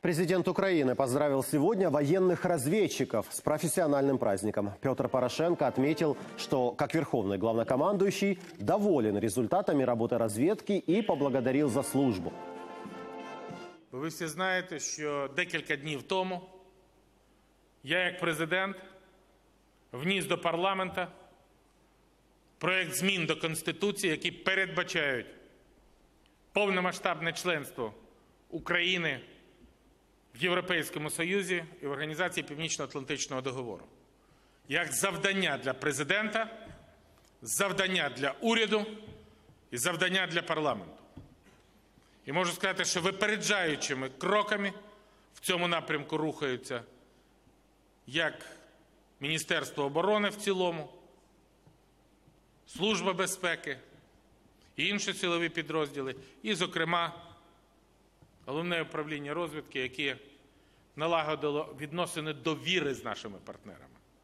Президент Украины поздравил сегодня военных разведчиков с профессиональным праздником. Петр Порошенко отметил, что, как верховный главнокомандующий, доволен результатами работы разведки и поблагодарил за службу. Ви всі знаєте, що декілька днів тому я, як президент, вніс до парламенту проект змін до Конституції, які передбачають повномасштабне членство України в Європейському Союзі і в Організації Північно-Атлантичного договору. Як завдання для президента, завдання для уряду і завдання для парламенту. І можу сказати, що випереджаючими кроками в цьому напрямку рухаються як Міністерство оборони в цілому, Служба безпеки і інші силові підрозділи, і, зокрема, Головне управління розвідки, яке налагодило відносини довіри з нашими партнерами.